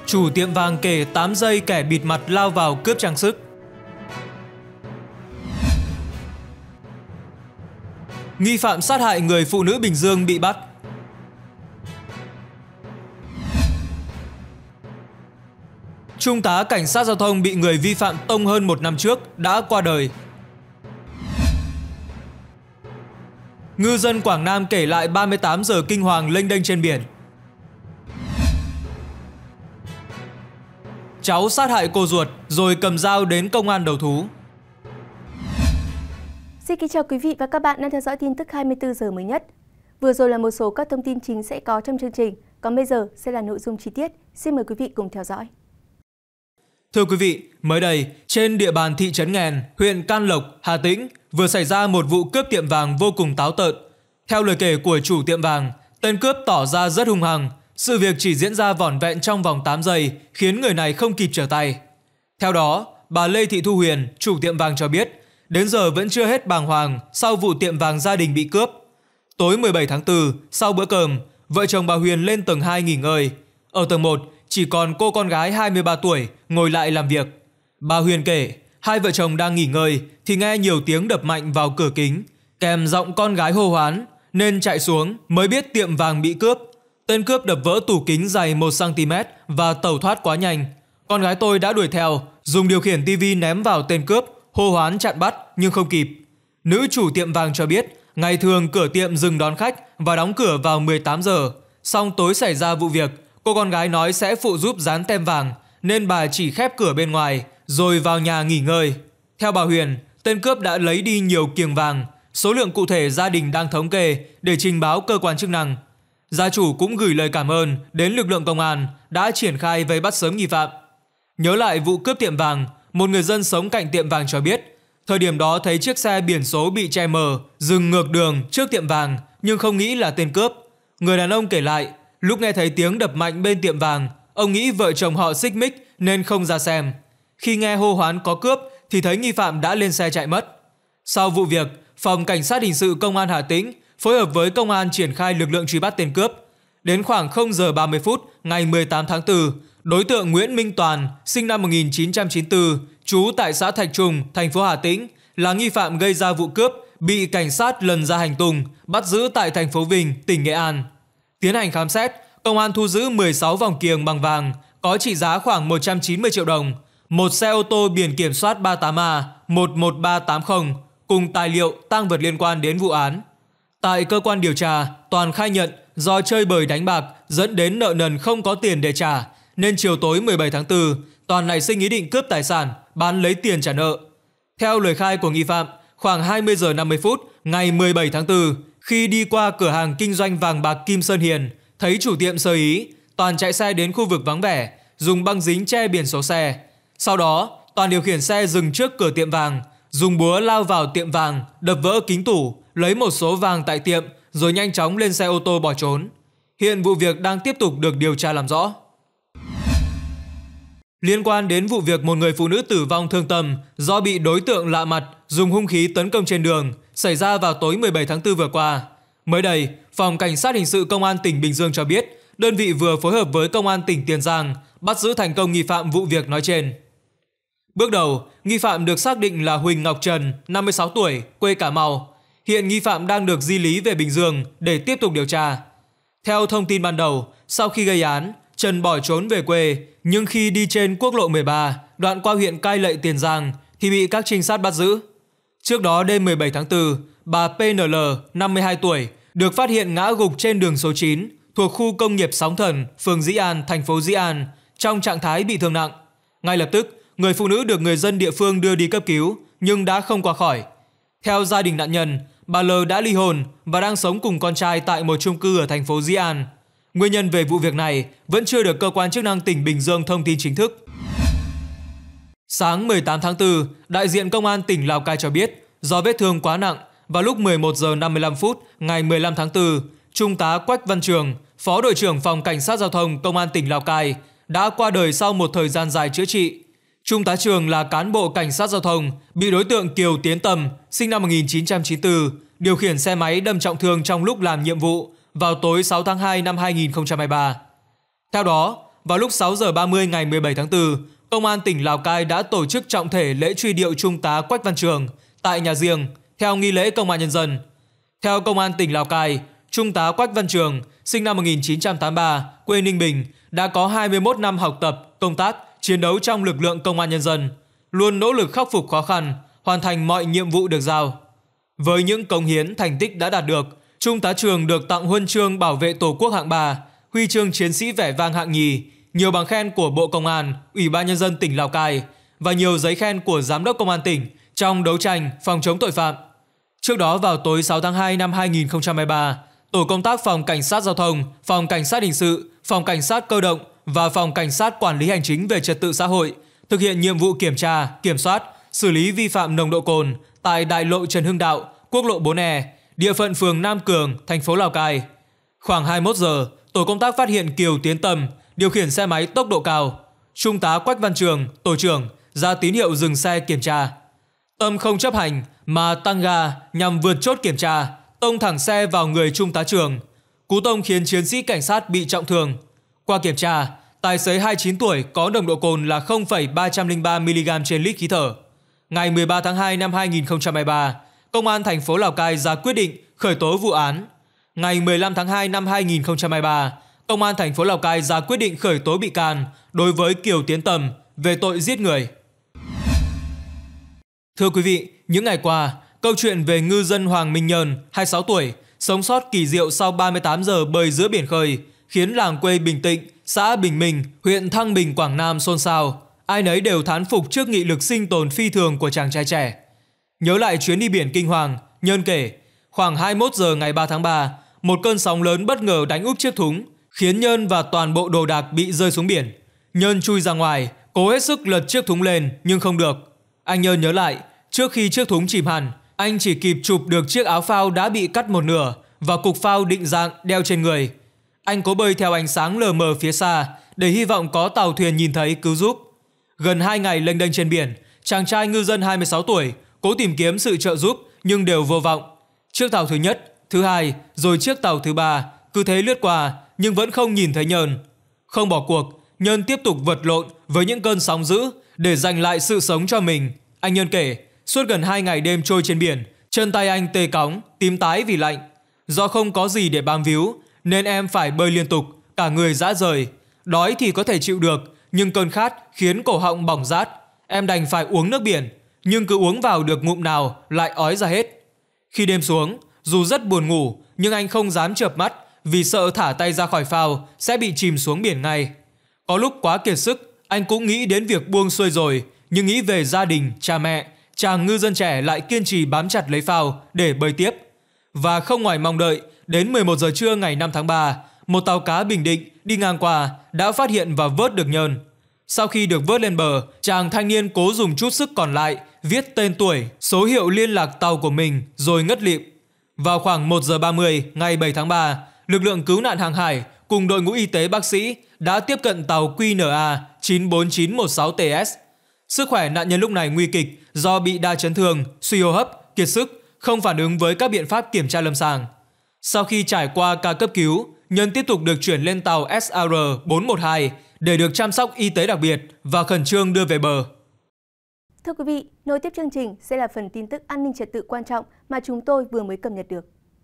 Chủ tiệm vàng kể 8 giây kẻ bịt mặt lao vào cướp trang sức. Nghi phạm sát hại người phụ nữ Bình Dương bị bắt. Trung tá cảnh sát giao thông bị người vi phạm tông hơn 1 năm trước đã qua đời. Ngư dân Quảng Nam kể lại 38 giờ kinh hoàng lênh đênh trên biển. Cháu sát hại cô ruột rồi cầm dao đến công an đầu thú. Xin kính chào quý vị và các bạn đang theo dõi tin tức 24 giờ mới nhất. Vừa rồi là một số các thông tin chính sẽ có trong chương trình, còn bây giờ sẽ là nội dung chi tiết. Xin mời quý vị cùng theo dõi. Thưa quý vị, mới đây, trên địa bàn thị trấn Nghèn, huyện Can Lộc, Hà Tĩnh vừa xảy ra một vụ cướp tiệm vàng vô cùng táo tợn. Theo lời kể của chủ tiệm vàng, tên cướp tỏ ra rất hung hăng. Sự việc chỉ diễn ra vỏn vẹn trong vòng 8 giây, khiến người này không kịp trở tay. Theo đó, bà Lê Thị Thu Huyền, chủ tiệm vàng cho biết, đến giờ vẫn chưa hết bàng hoàng sau vụ tiệm vàng gia đình bị cướp. Tối 17 tháng 4, sau bữa cơm, vợ chồng bà Huyền lên tầng 2 nghỉ ngơi. Ở tầng 1, chỉ còn cô con gái 23 tuổi ngồi lại làm việc. Bà Huyền kể, hai vợ chồng đang nghỉ ngơi thì nghe nhiều tiếng đập mạnh vào cửa kính, kèm giọng con gái hô hoán, nên chạy xuống mới biết tiệm vàng bị cướp. Tên cướp đập vỡ tủ kính dày 1 cm và tẩu thoát quá nhanh. Con gái tôi đã đuổi theo, dùng điều khiển tivi ném vào tên cướp, hô hoán chặn bắt nhưng không kịp. Nữ chủ tiệm vàng cho biết, ngày thường cửa tiệm dừng đón khách và đóng cửa vào 18 giờ. Song tối xảy ra vụ việc, cô con gái nói sẽ phụ giúp dán tem vàng, nên bà chỉ khép cửa bên ngoài rồi vào nhà nghỉ ngơi. Theo bà Huyền, tên cướp đã lấy đi nhiều kiềng vàng, số lượng cụ thể gia đình đang thống kê để trình báo cơ quan chức năng. Gia chủ cũng gửi lời cảm ơn đến lực lượng công an đã triển khai vây bắt sớm nghi phạm. Nhớ lại vụ cướp tiệm vàng, một người dân sống cạnh tiệm vàng cho biết, thời điểm đó thấy chiếc xe biển số bị che mờ dừng ngược đường trước tiệm vàng nhưng không nghĩ là tên cướp. Người đàn ông kể lại, lúc nghe thấy tiếng đập mạnh bên tiệm vàng, ông nghĩ vợ chồng họ xích mích nên không ra xem. Khi nghe hô hoán có cướp thì thấy nghi phạm đã lên xe chạy mất. Sau vụ việc, Phòng Cảnh sát Hình sự Công an Hà Tĩnh phối hợp với công an triển khai lực lượng truy bắt tên cướp. Đến khoảng 0 giờ 30 phút ngày 18 tháng 4, đối tượng Nguyễn Minh Toàn, sinh năm 1994, trú tại xã Thạch Trùng, thành phố Hà Tĩnh, là nghi phạm gây ra vụ cướp, bị cảnh sát lần ra hành tung, bắt giữ tại thành phố Vinh, tỉnh Nghệ An. Tiến hành khám xét, công an thu giữ 16 vòng kiềng bằng vàng có trị giá khoảng 190 triệu đồng, một xe ô tô biển kiểm soát 38A11380 cùng tài liệu tang vật liên quan đến vụ án. Tại cơ quan điều tra, Toàn khai nhận do chơi bời đánh bạc dẫn đến nợ nần không có tiền để trả, nên chiều tối 17 tháng 4, Toàn nảy sinh ý định cướp tài sản, bán lấy tiền trả nợ. Theo lời khai của nghi phạm, khoảng 20 giờ 50 phút ngày 17 tháng 4, khi đi qua cửa hàng kinh doanh vàng bạc Kim Sơn Hiền, thấy chủ tiệm sơ ý, Toàn chạy xe đến khu vực vắng vẻ, dùng băng dính che biển số xe. Sau đó, Toàn điều khiển xe dừng trước cửa tiệm vàng, dùng búa lao vào tiệm vàng, đập vỡ kính tủ, lấy một số vàng tại tiệm rồi nhanh chóng lên xe ô tô bỏ trốn. Hiện vụ việc đang tiếp tục được điều tra làm rõ. Liên quan đến vụ việc một người phụ nữ tử vong thương tâm do bị đối tượng lạ mặt dùng hung khí tấn công trên đường xảy ra vào tối 17 tháng 4 vừa qua. Mới đây, Phòng Cảnh sát Hình sự Công an tỉnh Bình Dương cho biết, đơn vị vừa phối hợp với Công an tỉnh Tiền Giang bắt giữ thành công nghi phạm vụ việc nói trên. Bước đầu, nghi phạm được xác định là Huỳnh Ngọc Trần, 56 tuổi, quê Cà Mau. Hiện nghi phạm đang được di lý về Bình Dương để tiếp tục điều tra. Theo thông tin ban đầu, sau khi gây án, Trần bỏ trốn về quê, nhưng khi đi trên quốc lộ 13, đoạn qua huyện Cai Lậy, Tiền Giang, thì bị các trinh sát bắt giữ. Trước đó đêm 17 tháng 4, bà PNL, 52 tuổi, được phát hiện ngã gục trên đường số 9, thuộc khu công nghiệp Sóng Thần, phường Dĩ An, thành phố Dĩ An, trong trạng thái bị thương nặng. Ngay lập tức, người phụ nữ được người dân địa phương đưa đi cấp cứu, nhưng đã không qua khỏi. Theo gia đình nạn nhân, bà L đã ly hôn và đang sống cùng con trai tại một chung cư ở thành phố Dĩ An. Nguyên nhân về vụ việc này vẫn chưa được cơ quan chức năng tỉnh Bình Dương thông tin chính thức. Sáng 18 tháng 4, đại diện Công an tỉnh Lào Cai cho biết, do vết thương quá nặng, vào lúc 11 giờ 55 phút ngày 15 tháng 4, Trung tá Quách Văn Trường, Phó đội trưởng Phòng Cảnh sát Giao thông Công an tỉnh Lào Cai, đã qua đời sau một thời gian dài chữa trị. Trung tá Trường là cán bộ cảnh sát giao thông, bị đối tượng Kiều Tiến Tâm, sinh năm 1994, điều khiển xe máy đâm trọng thương trong lúc làm nhiệm vụ vào tối 6 tháng 2 năm 2023. Theo đó, vào lúc 6 giờ 30 ngày 17 tháng 4, Công an tỉnh Lào Cai đã tổ chức trọng thể lễ truy điệu Trung tá Quách Văn Trường tại nhà riêng theo nghi lễ Công an Nhân dân. Theo Công an tỉnh Lào Cai, Trung tá Quách Văn Trường, sinh năm 1983, quê Ninh Bình, đã có 21 năm học tập, công tác, chiến đấu trong lực lượng Công an Nhân dân, luôn nỗ lực khắc phục khó khăn, hoàn thành mọi nhiệm vụ được giao. Với những cống hiến, thành tích đã đạt được, Trung tá Trường được tặng huân chương bảo vệ Tổ quốc hạng 3, huy chương chiến sĩ vẻ vang hạng nhì, nhiều bằng khen của Bộ Công an, Ủy ban Nhân dân tỉnh Lào Cai và nhiều giấy khen của Giám đốc Công an tỉnh trong đấu tranh phòng chống tội phạm. Trước đó vào tối 6 tháng 2 năm 2023, Tổ công tác Phòng Cảnh sát Giao thông, Phòng Cảnh sát Hình sự, Phòng Cảnh sát Cơ động và Phòng Cảnh sát Quản lý Hành chính về Trật tự xã hội thực hiện nhiệm vụ kiểm tra, kiểm soát, xử lý vi phạm nồng độ cồn tại đại lộ Trần Hưng Đạo, quốc lộ 4E, địa phận phường Nam Cường, thành phố Lào Cai. Khoảng 21 giờ, tổ công tác phát hiện Kiều Tiến Tâm điều khiển xe máy tốc độ cao. Trung tá Quách Văn Trường, tổ trưởng, ra tín hiệu dừng xe kiểm tra. Tâm không chấp hành mà tăng ga nhằm vượt chốt kiểm tra, tông thẳng xe vào người Trung tá Trường. Cú tông khiến chiến sĩ cảnh sát bị trọng thương. Qua kiểm tra, tài xế 29 tuổi có nồng độ cồn là 0,303 mg trên lít khí thở. Ngày 13 tháng 2 năm 2023, Công an thành phố Lào Cai ra quyết định khởi tố vụ án. Ngày 15 tháng 2 năm 2023, Công an thành phố Lào Cai ra quyết định khởi tố bị can đối với Kiều Tiến Tâm về tội giết người. Thưa quý vị, những ngày qua, câu chuyện về ngư dân Hoàng Minh Nhơn, 26 tuổi, sống sót kỳ diệu sau 38 giờ bơi giữa biển khơi, khiến làng quê Bình Tịnh, xã Bình Minh, huyện Thăng Bình, Quảng Nam xôn xao. Ai nấy đều thán phục trước nghị lực sinh tồn phi thường của chàng trai trẻ. Nhớ lại chuyến đi biển kinh hoàng, Nhơn kể, khoảng 21 giờ ngày 3 tháng 3, một cơn sóng lớn bất ngờ đánh úp chiếc thúng, khiến Nhơn và toàn bộ đồ đạc bị rơi xuống biển. Nhơn chui ra ngoài, cố hết sức lật chiếc thúng lên nhưng không được. Anh Nhơn nhớ lại, trước khi chiếc thúng chìm hẳn, anh chỉ kịp chụp được chiếc áo phao đã bị cắt một nửa và cục phao định dạng đeo trên người. Anh cố bơi theo ánh sáng lờ mờ phía xa để hy vọng có tàu thuyền nhìn thấy cứu giúp. Gần 2 ngày lênh đênh trên biển, chàng trai ngư dân 26 tuổi cố tìm kiếm sự trợ giúp nhưng đều vô vọng. Chiếc tàu thứ nhất, thứ hai, rồi chiếc tàu thứ ba cứ thế lướt qua nhưng vẫn không nhìn thấy Nhơn. Không bỏ cuộc, Nhơn tiếp tục vật lộn với những cơn sóng dữ để giành lại sự sống cho mình. Anh Nhơn kể, suốt gần 2 ngày đêm trôi trên biển, chân tay anh tê cóng, tím tái vì lạnh. Do không có gì để bám víu nên em phải bơi liên tục, cả người rã rời. Đói thì có thể chịu được, nhưng cơn khát khiến cổ họng bỏng rát. Em đành phải uống nước biển, nhưng cứ uống vào được ngụm nào lại ói ra hết. Khi đêm xuống, dù rất buồn ngủ nhưng anh không dám chợp mắt vì sợ thả tay ra khỏi phao sẽ bị chìm xuống biển ngay. Có lúc quá kiệt sức, anh cũng nghĩ đến việc buông xuôi rồi, nhưng nghĩ về gia đình, cha mẹ, chàng ngư dân trẻ lại kiên trì bám chặt lấy phao để bơi tiếp. Và không ngoài mong đợi, đến 11 giờ trưa ngày 5 tháng 3, một tàu cá Bình Định đi ngang qua đã phát hiện và vớt được Nhơn. Sau khi được vớt lên bờ, chàng thanh niên cố dùng chút sức còn lại viết tên tuổi, số hiệu liên lạc tàu của mình rồi ngất lịm. Vào khoảng 1 giờ 30 ngày 7 tháng 3, lực lượng cứu nạn hàng hải cùng đội ngũ y tế bác sĩ đã tiếp cận tàu QNA 94916TS. Sức khỏe nạn nhân lúc này nguy kịch do bị đa chấn thương, suy hô hấp, kiệt sức, không phản ứng với các biện pháp kiểm tra lâm sàng. Sau khi trải qua ca cấp cứu, Nhân tiếp tục được chuyển lên tàu SR412 để được chăm sóc y tế đặc biệt và khẩn trương đưa về bờ. Thưa quý vị, nối tiếp chương trình sẽ là phần tin tức an ninh trật tự quan trọng mà chúng tôi vừa mới cập nhật được.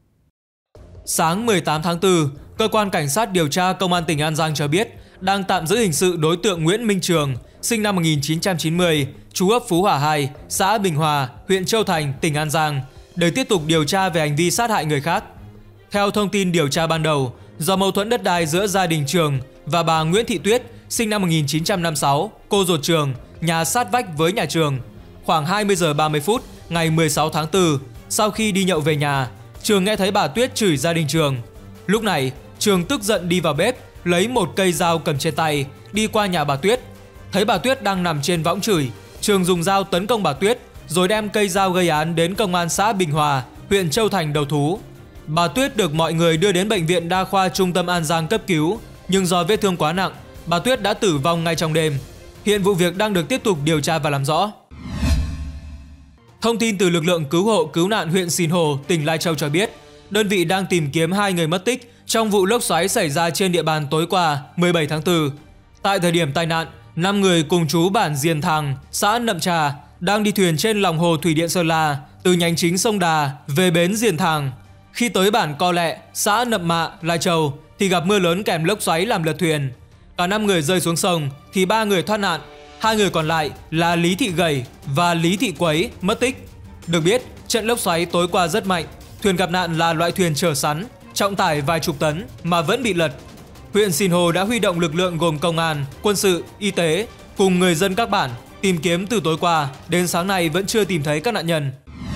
Sáng 18 tháng 4, Cơ quan Cảnh sát điều tra Công an tỉnh An Giang cho biết đang tạm giữ hình sự đối tượng Nguyễn Minh Trường, sinh năm 1990, trú ấp Phú Hòa 2, xã Bình Hòa, huyện Châu Thành, tỉnh An Giang, để tiếp tục điều tra về hành vi sát hại người khác. Theo thông tin điều tra ban đầu, do mâu thuẫn đất đai giữa gia đình Trường và bà Nguyễn Thị Tuyết, sinh năm 1956, cô ruột Trường, nhà sát vách với nhà Trường, khoảng 20 giờ 30 phút ngày 16 tháng 4, sau khi đi nhậu về nhà, Trường nghe thấy bà Tuyết chửi gia đình Trường. Lúc này, Trường tức giận đi vào bếp, lấy một cây dao cầm trên tay, đi qua nhà bà Tuyết. Thấy bà Tuyết đang nằm trên võng chửi, Trường dùng dao tấn công bà Tuyết, rồi đem cây dao gây án đến công an xã Bình Hòa, huyện Châu Thành đầu thú. Bà Tuyết được mọi người đưa đến bệnh viện đa khoa Trung tâm An Giang cấp cứu, nhưng do vết thương quá nặng, bà Tuyết đã tử vong ngay trong đêm. Hiện vụ việc đang được tiếp tục điều tra và làm rõ. Thông tin từ lực lượng cứu hộ cứu nạn huyện Sìn Hồ, tỉnh Lai Châu cho biết, đơn vị đang tìm kiếm 2 người mất tích trong vụ lốc xoáy xảy ra trên địa bàn tối qua 17 tháng 4. Tại thời điểm tai nạn, 5 người cùng chú bản Diền Thàng, xã Nậm Trà đang đi thuyền trên lòng hồ thủy điện Sơn La từ nhánh chính sông Đà về bến Diền Thàng. Khi tới bản Co Lẹ, xã Nậm Mạ, Lai Châu thì gặp mưa lớn kèm lốc xoáy làm lật thuyền. Cả 5 người rơi xuống sông thì 3 người thoát nạn, 2 người còn lại là Lý Thị Gầy và Lý Thị Quấy mất tích. Được biết, trận lốc xoáy tối qua rất mạnh, thuyền gặp nạn là loại thuyền chở sắn, trọng tải vài chục tấn mà vẫn bị lật. Huyện Sìn Hồ đã huy động lực lượng gồm công an, quân sự, y tế cùng người dân các bản tìm kiếm từ tối qua đến sáng nay vẫn chưa tìm thấy các nạn nhân.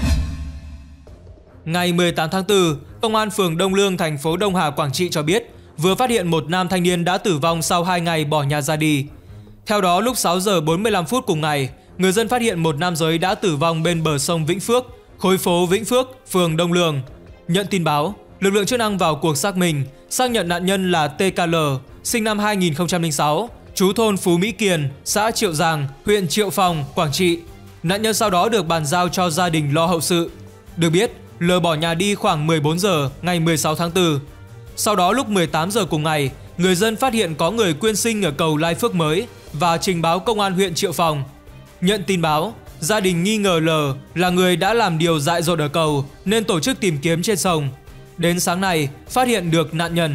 Ngày 18 tháng 4, Công an phường Đông Lương, thành phố Đông Hà, Quảng Trị cho biết vừa phát hiện một nam thanh niên đã tử vong sau 2 ngày bỏ nhà ra đi. Theo đó, lúc 6 giờ 45 phút cùng ngày, người dân phát hiện một nam giới đã tử vong bên bờ sông Vĩnh Phước, khối phố Vĩnh Phước, phường Đông Lương. Nhận tin báo, lực lượng chức năng vào cuộc xác minh, xác nhận nạn nhân là TKL, sinh năm 2006, trú thôn Phú Mỹ Kiền, xã Triệu Giàng, huyện Triệu Phong, Quảng Trị. Nạn nhân sau đó được bàn giao cho gia đình lo hậu sự. Được biết, L bỏ nhà đi khoảng 14 giờ ngày 16 tháng 4. Sau đó lúc 18 giờ cùng ngày, người dân phát hiện có người quyên sinh ở cầu Lai Phước mới và trình báo công an huyện Triệu Phong. Nhận tin báo, gia đình nghi ngờ L là người đã làm điều dại dột ở cầu nên tổ chức tìm kiếm trên sông. Đến sáng nay, phát hiện được nạn nhân.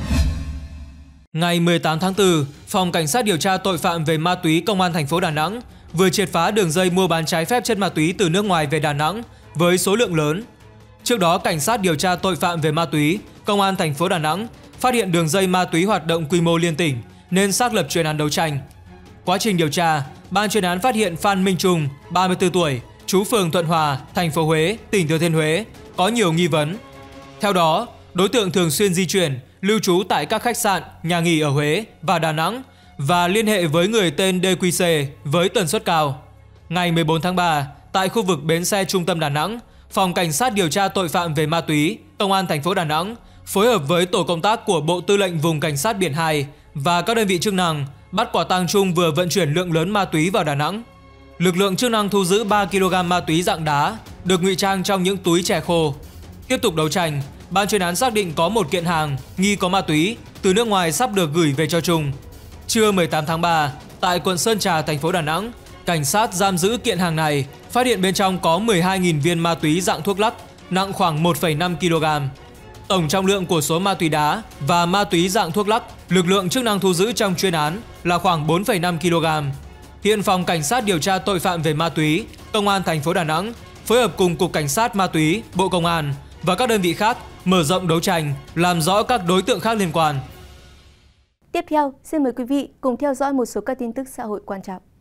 Ngày 18 tháng 4, Phòng Cảnh sát điều tra tội phạm về ma túy Công an thành phố Đà Nẵng vừa triệt phá đường dây mua bán trái phép chất ma túy từ nước ngoài về Đà Nẵng với số lượng lớn. Trước đó, Cảnh sát điều tra tội phạm về ma túy Công an thành phố Đà Nẵng phát hiện đường dây ma túy hoạt động quy mô liên tỉnh nên xác lập chuyên án đấu tranh. Quá trình điều tra, ban chuyên án phát hiện Phan Minh Trung, 34 tuổi, trú phường Thuận Hòa, thành phố Huế, tỉnh Thừa Thiên Huế, có nhiều nghi vấn. Theo đó, đối tượng thường xuyên di chuyển, lưu trú tại các khách sạn, nhà nghỉ ở Huế và Đà Nẵng và liên hệ với người tên DQC với tần suất cao. Ngày 14 tháng 3, tại khu vực bến xe trung tâm Đà Nẵng, Phòng Cảnh sát điều tra tội phạm về ma túy Công an thành phố Đà Nẵng phối hợp với tổ công tác của Bộ Tư lệnh Vùng Cảnh sát Biển 2 và các đơn vị chức năng bắt quả tang Trung vừa vận chuyển lượng lớn ma túy vào Đà Nẵng. Lực lượng chức năng thu giữ 3 kg ma túy dạng đá được ngụy trang trong những túi chè khô. Tiếp tục đấu tranh, ban chuyên án xác định có một kiện hàng nghi có ma túy từ nước ngoài sắp được gửi về cho Trung. Trưa 18 tháng 3, tại quận Sơn Trà, thành phố Đà Nẵng, cảnh sát giam giữ kiện hàng này, phát hiện bên trong có 12.000 viên ma túy dạng thuốc lắc, nặng khoảng 1,5 kg. Tổng trọng lượng của số ma túy đá và ma túy dạng thuốc lắc lực lượng chức năng thu giữ trong chuyên án là khoảng 4,5 kg. Hiện Phòng Cảnh sát điều tra tội phạm về ma túy Công an thành phố Đà Nẵng phối hợp cùng Cục Cảnh sát ma túy, Bộ Công an và các đơn vị khác mở rộng đấu tranh, làm rõ các đối tượng khác liên quan. Tiếp theo, xin mời quý vị cùng theo dõi một số các tin tức xã hội quan trọng.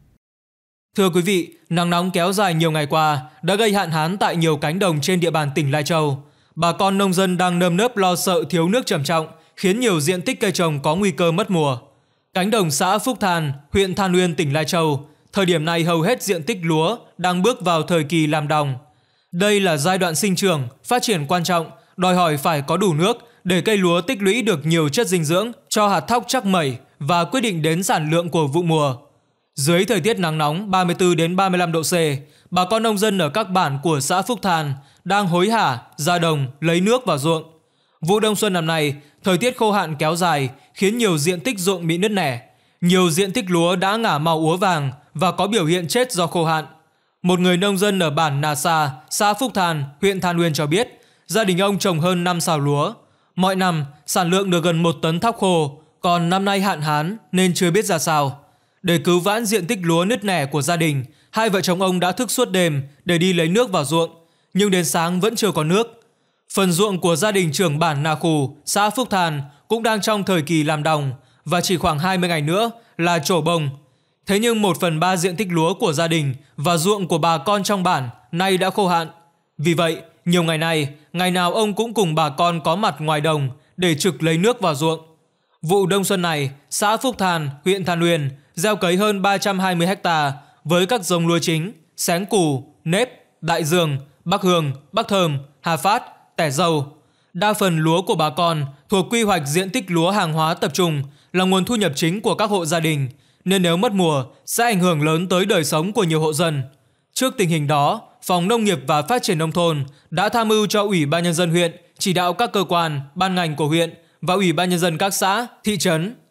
Thưa quý vị, nắng nóng kéo dài nhiều ngày qua đã gây hạn hán tại nhiều cánh đồng trên địa bàn tỉnh Lai Châu. Bà con nông dân đang nơm nớp lo sợ thiếu nước trầm trọng, khiến nhiều diện tích cây trồng có nguy cơ mất mùa. Cánh đồng xã Phúc Than, huyện Than Uyên, tỉnh Lai Châu, thời điểm này hầu hết diện tích lúa đang bước vào thời kỳ làm đồng. Đây là giai đoạn sinh trưởng, phát triển quan trọng, đòi hỏi phải có đủ nước để cây lúa tích lũy được nhiều chất dinh dưỡng cho hạt thóc chắc mẩy và quyết định đến sản lượng của vụ mùa. Dưới thời tiết nắng nóng 34 đến 35 độ C, bà con nông dân ở các bản của xã Phúc Than đang hối hả ra đồng lấy nước vào ruộng. Vụ đông xuân năm nay, thời tiết khô hạn kéo dài khiến nhiều diện tích ruộng bị nứt nẻ. Nhiều diện tích lúa đã ngả màu úa vàng và có biểu hiện chết do khô hạn. Một người nông dân ở bản Nà Sa, xã Phúc Than, huyện Than Uyên cho biết, gia đình ông trồng hơn 5 sào lúa. Mọi năm, sản lượng được gần 1 tấn thóc khô, còn năm nay hạn hán nên chưa biết ra sao. Để cứu vãn diện tích lúa nứt nẻ của gia đình, hai vợ chồng ông đã thức suốt đêm để đi lấy nước vào ruộng, nhưng đến sáng vẫn chưa có nước. Phần ruộng của gia đình trưởng bản Nà Khù, xã Phúc Than cũng đang trong thời kỳ làm đồng và chỉ khoảng 20 ngày nữa là trổ bông. Thế nhưng 1/3 diện tích lúa của gia đình và ruộng của bà con trong bản nay đã khô hạn. Vì vậy, nhiều ngày nay, ngày nào ông cũng cùng bà con có mặt ngoài đồng để trực lấy nước vào ruộng. Vụ đông xuân này, xã Phúc Than, huyện Than Uyên gieo cấy hơn 320 ha với các giống lúa chính, xén củ, nếp, đại dương, bắc hương, bắc thơm, hà phát, tẻ dầu. Đa phần lúa của bà con thuộc quy hoạch diện tích lúa hàng hóa tập trung, là nguồn thu nhập chính của các hộ gia đình, nên nếu mất mùa sẽ ảnh hưởng lớn tới đời sống của nhiều hộ dân. Trước tình hình đó, Phòng Nông nghiệp và Phát triển Nông thôn đã tham mưu cho Ủy ban Nhân dân huyện chỉ đạo các cơ quan, ban ngành của huyện và Ủy ban Nhân dân các xã, thị trấn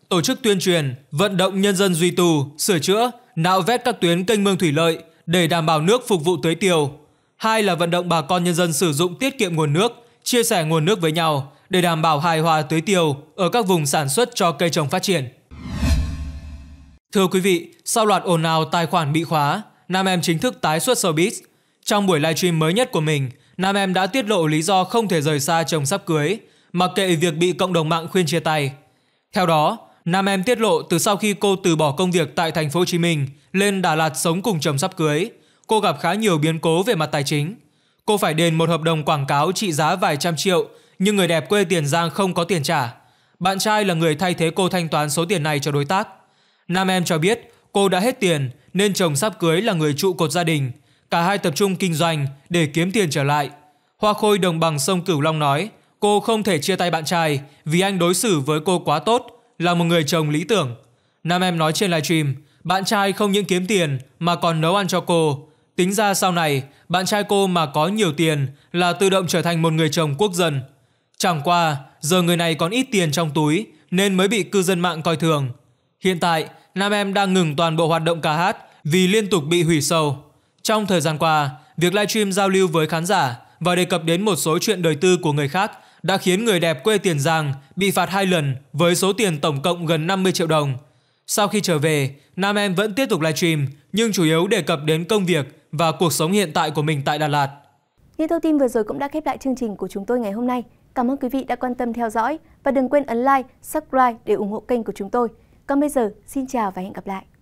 tổ chức tuyên truyền, vận động nhân dân duy tu, sửa chữa, nạo vét các tuyến kênh mương thủy lợi để đảm bảo nước phục vụ tưới tiêu. 2 là vận động bà con nhân dân sử dụng tiết kiệm nguồn nước, chia sẻ nguồn nước với nhau để đảm bảo hài hòa tưới tiêu ở các vùng sản xuất cho cây trồng phát triển. Thưa quý vị, sau loạt ồn ào tài khoản bị khóa, nam em chính thức tái xuất showbiz. Trong buổi livestream mới nhất của mình, nam em đã tiết lộ lý do không thể rời xa chồng sắp cưới, mặc kệ việc bị cộng đồng mạng khuyên chia tay. Theo đó, nam em tiết lộ từ sau khi cô từ bỏ công việc tại thành phố Hồ Chí Minh lên Đà Lạt sống cùng chồng sắp cưới, cô gặp khá nhiều biến cố về mặt tài chính. Cô phải đền một hợp đồng quảng cáo trị giá vài trăm triệu, nhưng người đẹp quê Tiền Giang không có tiền trả. Bạn trai là người thay thế cô thanh toán số tiền này cho đối tác. Nam em cho biết cô đã hết tiền nên chồng sắp cưới là người trụ cột gia đình. Cả hai tập trung kinh doanh để kiếm tiền trở lại. Hoa khôi đồng bằng sông Cửu Long nói cô không thể chia tay bạn trai vì anh đối xử với cô quá tốt, là một người chồng lý tưởng. Nam em nói trên livestream, bạn trai không những kiếm tiền mà còn nấu ăn cho cô. Tính ra sau này, bạn trai cô mà có nhiều tiền là tự động trở thành một người chồng quốc dân. Chẳng qua, giờ người này còn ít tiền trong túi nên mới bị cư dân mạng coi thường. Hiện tại, nam em đang ngừng toàn bộ hoạt động ca hát vì liên tục bị hủy show. Trong thời gian qua, việc livestream giao lưu với khán giả và đề cập đến một số chuyện đời tư của người khác đã khiến người đẹp quê Tiền Giang bị phạt 2 lần với số tiền tổng cộng gần 50 triệu đồng. Sau khi trở về, nam em vẫn tiếp tục livestream nhưng chủ yếu đề cập đến công việc và cuộc sống hiện tại của mình tại Đà Lạt. Những thông tin vừa rồi cũng đã khép lại chương trình của chúng tôi ngày hôm nay. Cảm ơn quý vị đã quan tâm theo dõi và đừng quên ấn like, subscribe để ủng hộ kênh của chúng tôi. Còn bây giờ, xin chào và hẹn gặp lại.